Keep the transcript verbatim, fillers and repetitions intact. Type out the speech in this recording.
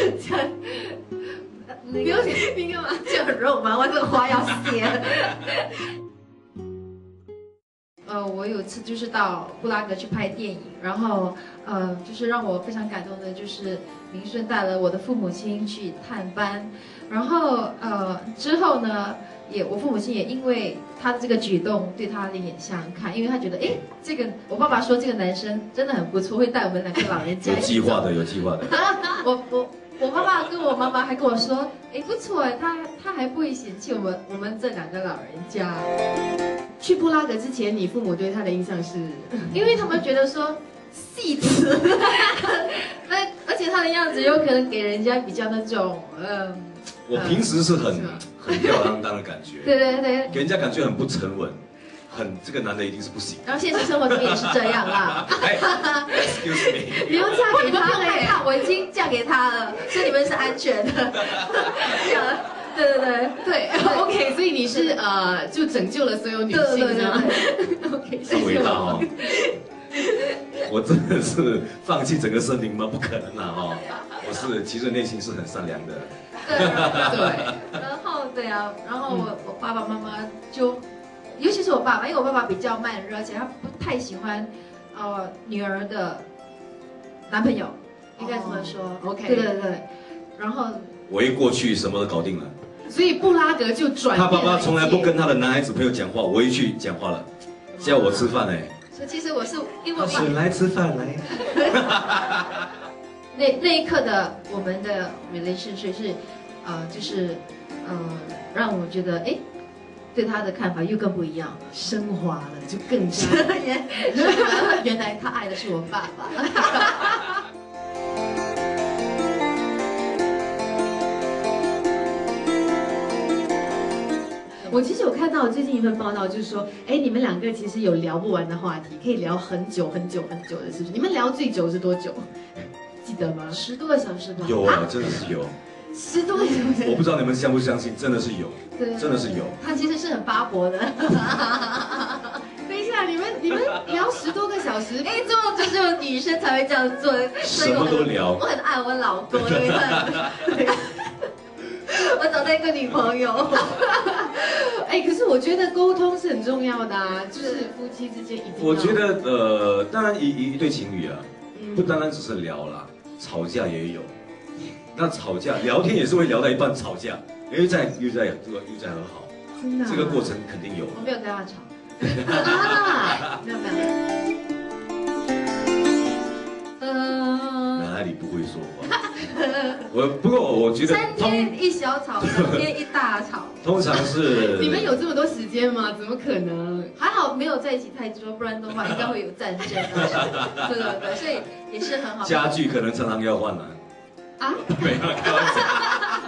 这样，不用你干嘛？这样很肉麻，我这个花要谢。呃，我有次就是到布拉格去拍电影，然后呃，就是让我非常感动的，就是明顺带了我的父母亲去探班，然后呃之后呢，也我父母亲也因为他的这个举动对他另眼相看，因为他觉得哎，这个我爸爸说这个男生真的很不错，会带我们两个老人家。 有计划的，有计划的。 我我我爸爸跟我妈妈还跟我说，哎，不错哎，他他还不会嫌弃我们我们这两个老人家。 去布拉格之前，你父母对他的印象是？ 因为他们觉得说戏子，那而且他的样子有可能给人家比较那种呃。 我平时是很很吊儿郎当的感觉， 对对对， 给人家感觉很不沉稳，很这个男的一定是不行。 然后现实生活中也是这样啦。 Excuse me， 你要嫁给他嘞？我已经嫁给他了，所以你们是安全的。这样。对对对对 ，OK， 所以你是呃，就拯救了所有女性，是吗 ？OK， 很伟大哦。我真的是放弃整个森林吗？不可能啊！哦，我是其实内心是很善良的。 对对。然后对啊，然后我我爸爸妈妈就，尤其是我爸爸，因为我爸爸比较慢热，而且他不太喜欢呃女儿的男朋友，应该这么说。 OK， 对对对。然后我一过去什么都搞定了。 所以布拉格就转变了。 他爸爸从来不跟他的男孩子朋友讲话，我一去讲话了，叫我吃饭哎。 所以其实我是因为我是来吃饭来。 那那一刻的我们的 relationship 是，呃，就是呃，让我觉得哎，对他的看法又更不一样， 升华了，就更加。 原来他爱的是我爸爸。 我其实有看到最近一份报道，就是说，哎，你们两个其实有聊不完的话题，可以聊很久很久很久的，是不是？你们聊最久是多久？记得吗？ 十多个小时吧。 有啊，真的是有。 十多个小时。 我不知道你们相不相信，真的是有。对。真的是有。 他其实是很八婆的。 等一下，你们你们聊十多个小时， 哎，这就只有女生才会这样做。 什么都聊。 我很爱我老公，因为他。我找到一个女朋友， 哎，可是我觉得沟通是很重要的啊，就是夫妻之间一定要。 我觉得呃，当然一一对情侣啊，不单单只是聊啦，吵架也有。那吵架聊天也是会聊到一半吵架，又在又在这个又在和好， 真的， 这个过程肯定有。 我没有跟他吵， 啊， 没有没有。 呃，哪里不会说话？我不过我觉得三天一小吵，三天一大吵。 通常是你们有这么多时间吗？怎么可能？ 还好没有在一起太久，不然的话应该会有战争。对对对，所以也是很好。 家具可能常常要换了。 啊？ 没有开玩笑。